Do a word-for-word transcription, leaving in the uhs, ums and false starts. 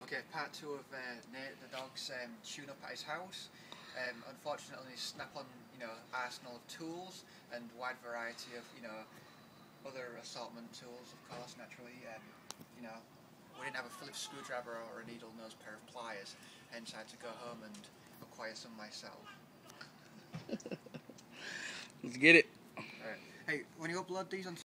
Okay, part two of uh, Nate the dog's um, tune-up at his house. Um, unfortunately, Snap-on, you know, arsenal of tools and wide variety of, you know, other assortment tools, of course, naturally. Um, you know, we didn't have a Phillips screwdriver or a needle-nose pair of pliers, hence I had to go home and acquire some myself. Let's get it. Alright. Hey, when you upload these on